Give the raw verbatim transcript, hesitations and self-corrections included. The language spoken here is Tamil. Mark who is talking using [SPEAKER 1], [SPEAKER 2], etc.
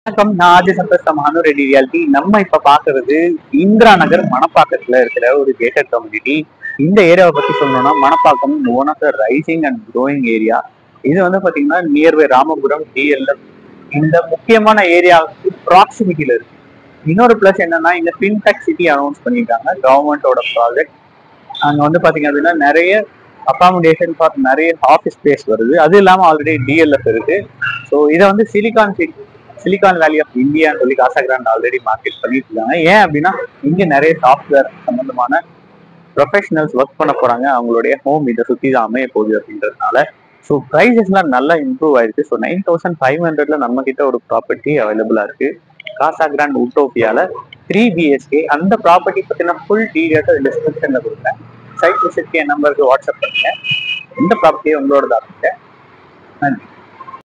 [SPEAKER 1] வணக்கம். நான் ஆதி சந்தோஷ் மகானு ரெடி ரியாலிட்டி. நம்ம இப்ப பாக்குறது இந்திரா நகர் மணப்பாக்கத்துல இருக்கிற ஒரு கேட்டட் கம்யூனிட்டி. இந்த ஏரியாவை பத்தி சொல்லணும்னா Manapakkam one of the rising and growing area. இது வந்து பாத்தீங்கன்னா நியர்பை ராமபுரம் டிஎல்எஃப் இந்த முக்கியமான ஏரியாவுக்கு ப்ராக்சிமிட்டியில இருக்கு. இன்னொரு பிளஸ் என்னன்னா இந்த ஃபின்டெக் சிட்டி அனௌன்ஸ் பண்ணியிருக்காங்க கவர்மெண்டோட ப்ராஜெக்ட். அங்க வந்து பாத்தீங்க அப்படின்னா நிறைய அகாமடேஷன் ஃபார் நிறைய ஆஃபீஸ் ஸ்பேஸ் வருது. அது இல்லாம ஆல்ரெடி டிஎல்எஃப் இருக்கு. ஸோ இதை வந்து silicon city silicon valley of இந்தியான்னு சொல்லி காசாகிராண்ட் ஆல்ரெடி மார்க்கெட் பண்ணிட்டு இருக்காங்க. ஏன் அப்படின்னா இங்க நிறைய சாஃப்ட்வேர் சம்பந்தமான ப்ரொஃபஷனல்ஸ் ஒர்க் பண்ண போறாங்க. அவங்களுடைய ஹோம் இதை சுத்தி தான் அமைய போகுது அப்படின்றதுனால ஸோ ப்ரைஸஸ்லாம் நல்லா இம்ப்ரூவ் ஆயிருக்கு. ஸோ நைன் தௌசண்ட் ஃபைவ் ஹண்ட்ரட்ல நம்ம கிட்ட ஒரு ப்ராப்பர்ட்டி அவைலபிளா இருக்கு காசாகிராண்ட் உட்டோப்பியால த்ரீ பிஹெச்கே. அந்த ப்ராப்பர்ட்டி பத்தின ஃபுல் டீடைல்ஸ் டிஸ்கிரிப்ஷன்ல கொடுக்குறேன். சைட் விசிட்க்கு என் நம்பருக்கு வாட்ஸ்அப் பண்ணுங்க. இந்த ப்ராப்பர்ட்டியை உங்களோட தான் இருக்கு. நன்றி.